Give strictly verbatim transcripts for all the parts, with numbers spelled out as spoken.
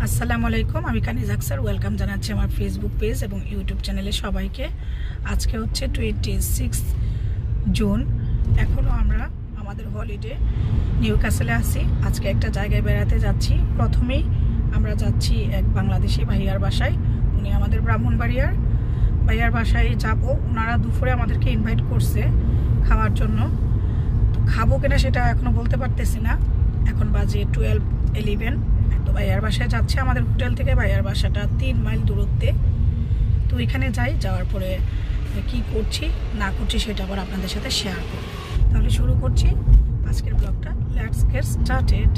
আসসালামু আলাইকুম, আমি কানিজ আক্তার ওয়েলকাম জানাচ্ছি আমার ফেসবুক পেজ এবং ইউটিউব চ্যানেলে সবাইকে। আজকে হচ্ছে টোয়েন্টি সিক্স জুন। এখনও আমরা আমাদের হলিডে নিউ ক্যাসেলে আছি। আজকে একটা জায়গায় বেড়াতে যাচ্ছি। প্রথমেই আমরা যাচ্ছি এক বাংলাদেশি ভাইয়ার বাসায়। উনি আমাদের ব্রাহ্মণবাড়িয়ার ভাইয়ার বাসায় যাব। ওনারা দুপুরে আমাদেরকে ইনভাইট করছে খাওয়ার জন্য। তো খাবো কিনা সেটা এখনও বলতে পারতেছি না। এখন বাজে টুয়েলভ ইলেভেন। তো ভাইয়ার বাসায় যাচ্ছে আমাদের হোটেল থেকে। ভাইয়ার বাসাটা তিন মাইল দূরত্বে। তো এখানে যাই, যাওয়ার পরে কি করছি না করছি সেটা আবার আপনাদের সাথে শেয়ার করব। তাহলে শুরু করছি আজকের ব্লগটা। Let's get started.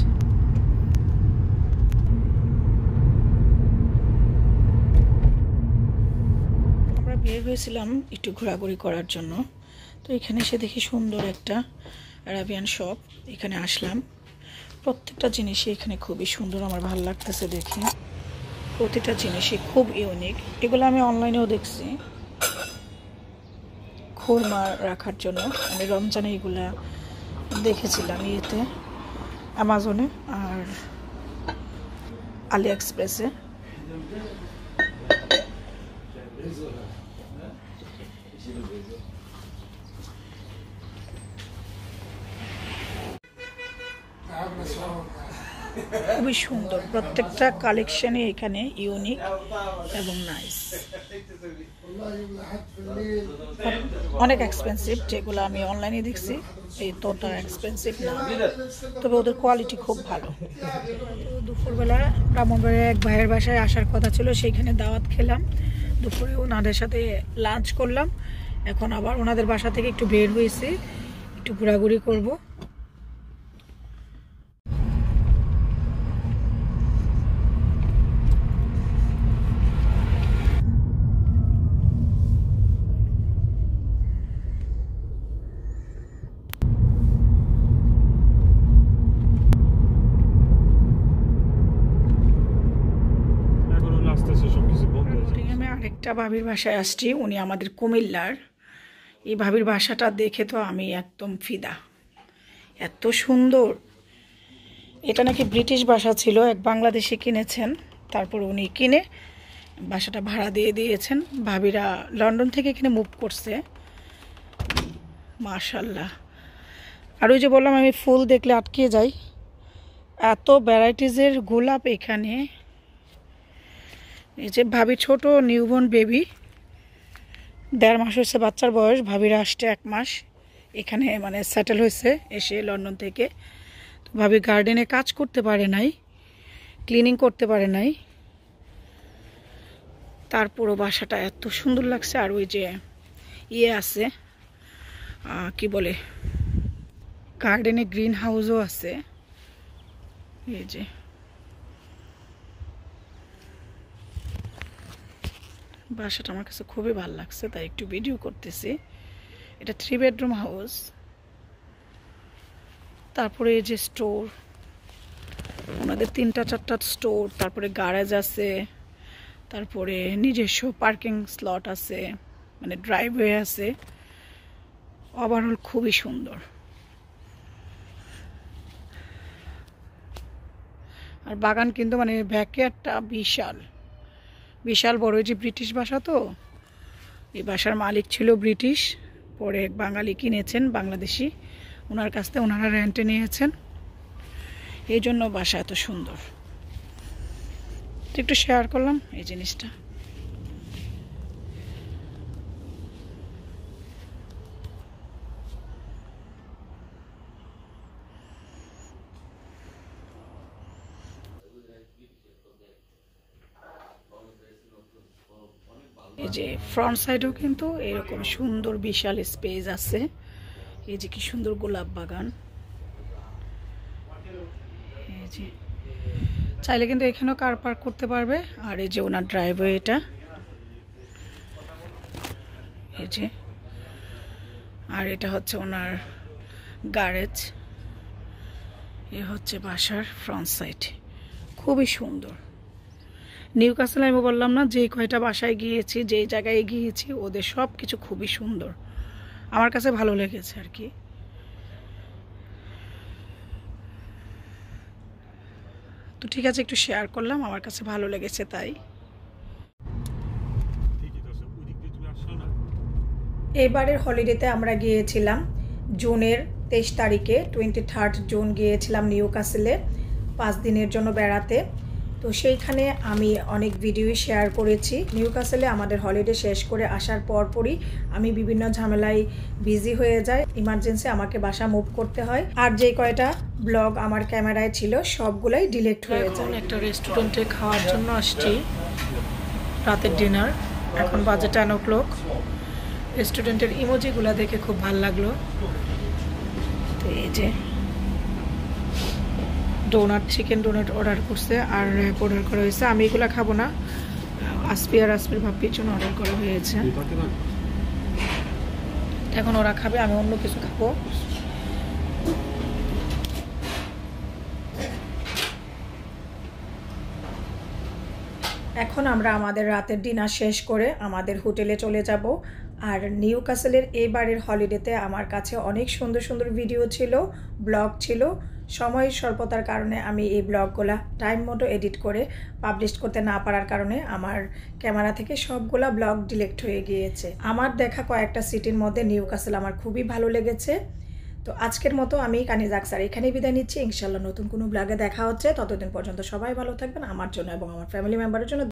আমরা বের হয়েছিলাম একটু ঘোরাঘুরি করার জন্য। তো এখানে এসে দেখি সুন্দর একটা আরাবিয়ান শপ। এখানে আসলাম। প্রত্যেকটা জিনিসই এখানে খুবই সুন্দর, আমার ভালো লাগতেছে দেখে। প্রতিটা জিনিসই খুব ইউনিক। এগুলো আমি অনলাইনেও দেখছি খুরমা রাখার জন্য। আমি রমজানে এগুলা দেখেছিলাম ইয়েতে, অ্যামাজনে আর আলি এক্সপ্রেসে। খুবই সুন্দর, প্রত্যেকটা কালেকশনই এখানে ইউনিক এবং নাইস। অনেক এক্সপেন্সিভ, যেগুলো আমি অনলাইনে দেখছি এই তোটা এক্সপেন্সিভ না, তবে ওদের কোয়ালিটি খুব ভালো। তো দুপুরবেলা ব্রাহ্মণবাড়িয়ার এক ভাইয়ের বাসায় আসার কথা ছিল, সেইখানে দাওয়াত খেলাম। দুপুরে ওনাদের সাথে লাঞ্চ করলাম। এখন আবার ওনাদের বাসা থেকে একটু বের হয়েছি, একটু ঘোরাঘুরি করবো। আরেকটা ভাবির বাসায় আসছি, উনি আমাদের কুমিল্লার। এই ভাবির বাসাটা দেখে তো আমি একদম ফিদা, এত সুন্দর। এটা নাকি ব্রিটিশ বাসা ছিল, এক বাংলাদেশি কিনেছেন, তারপর উনি কিনে বাসাটা ভাড়া দিয়ে দিয়েছেন। ভাবিরা লন্ডন থেকে এখানে মুভ করছে। মাশাল্লাহ। আর ওই যে বললাম আমি ফুল দেখলে আটকে যাই, এত ভ্যারাইটিজের গোলাপ এখানে। এই যে ভাবি ছোট নিউবর্ন বেবি, দেড় মাস হয়েছে বাচ্চার বয়স। ভাবিরা আসছে এক মাস এখানে, মানে সেটেল হয়েছে এসে লন্ডন থেকে। তো ভাবি গার্ডেনে কাজ করতে পারে নাই, ক্লিনিং করতে পারে নাই, তারপরও বাসাটা এত সুন্দর লাগছে। আর ওই যে ইয়ে আছে, কি বলে, গার্ডেনে গ্রিন হাউসও আছে। এই যে বাসাটা আমার কাছে খুবই ভালো লাগছে, তাই একটু ভিডিও করতেছি। এটা থ্রি বেডরুম হাউস। তারপরে এই যে স্টোর, ওনাদের তিনটা চারটা স্টোর, তারপরে গ্যারেজ আছে, তারপরে নিজস্ব পার্কিং স্লট আছে, মানে ড্রাইভওয়ে আছে। ওভারঅল খুবই সুন্দর। আর বাগান কিন্তু মানে ব্যাকইয়ার্ডটা বিশাল বিশাল বড়। যে ব্রিটিশ বাসা, তো এই বাসার মালিক ছিল ব্রিটিশ, পরে এক বাঙালি কিনেছেন, বাংলাদেশি, ওনার কাছ থেকে ওনারা রেন্টে নিয়েছেন। এই জন্য বাসা এত সুন্দর। একটু শেয়ার করলাম এই জিনিসটা। এই যে ফ্রন্ট সাইডেও কিন্তু এরকম সুন্দর বিশাল স্পেস আছে। এই যে কি সুন্দর গোলাপ বাগান। এই যে চাইলে কিন্তু এখানেও কার পার্ক করতে পারবে। আর এই যে ওনার ড্রাইভওয়ে, এটা এই যে, আর এটা হচ্ছে ওনার গ্যারেজ। এ হচ্ছে বাসার ফ্রন্ট সাইড, খুবই সুন্দর। নিউ ক্যাসেল আমি বললাম না, যে কয়টা বাসায় গিয়েছি, যেই জায়গায় গিয়েছি, ওদের সব কিছু খুবই সুন্দর, আমার কাছে ভালো লেগেছে আর কি। তো ঠিক আছে, একটু শেয়ার করলাম, আমার কাছে ভালো লেগেছে তাই। এবারের হলিডেতে আমরা গিয়েছিলাম জুনের তেইশ তারিখে, টোয়েন্টি থার্ড জুন গিয়েছিলাম নিউ কাসেলে পাঁচ দিনের জন্য বেড়াতে। তো সেইখানে আমি অনেক ভিডিওই শেয়ার করেছি। নিউ কাসেলে আমাদের হলিডে শেষ করে আসার পরপরই আমি বিভিন্ন ঝামেলায় বিজি হয়ে যাই, ইমার্জেন্সি আমাকে বাসা মুভ করতে হয়, আর যে কয়টা ব্লগ আমার ক্যামেরায় ছিল সবগুলাই ডিলিট হয়ে যায়। একটা রেস্টুরেন্টে খাওয়ার জন্য আসছি, রাতের ডিনার। এখন বাজে টেন ও ক্লক। রেস্টুরেন্টের ইমোজিগুলো দেখে খুব ভালো লাগলো। তো এই যে ডোনাট, চিকেন ডোনাট অর্ডার করছে আর র্যাপ অর্ডার করা হয়েছে। আমি এগুলো খাবো না, আসপি আর আসপির ভাবির জন্য অর্ডার করা হয়েছে। এখন ওরা খাবে, আমি অন্য কিছু খাবো। এখন আমরা আমাদের রাতের ডিনার শেষ করে আমাদের হোটেলে চলে যাব। আর নিউ কাসেলের এইবারের হলিডেতে আমার কাছে অনেক সুন্দর সুন্দর ভিডিও ছিল, ব্লগ ছিল। সময়ের স্বল্পতার কারণে আমি এই ব্লগগুলো টাইম মতো এডিট করে পাবলিশ করতে না পারার কারণে আমার ক্যামেরা থেকে সবগুলা ব্লগ ডিলিট হয়ে গিয়েছে। আমার দেখা কয়েকটা সিটির মধ্যে নিউ কাসেল আমার খুবই ভালো লেগেছে। তো আজকের মতো আমি কানিজ আকসার এখানেই বিদায় নিচ্ছি। ইনশাল্লাহ নতুন কোনো ব্লগে দেখা হচ্ছে। ততদিন পর্যন্ত সবাই ভালো থাকবেন। আমার জন্য এবং আমার ফ্যামিলি মেম্বারের জন্য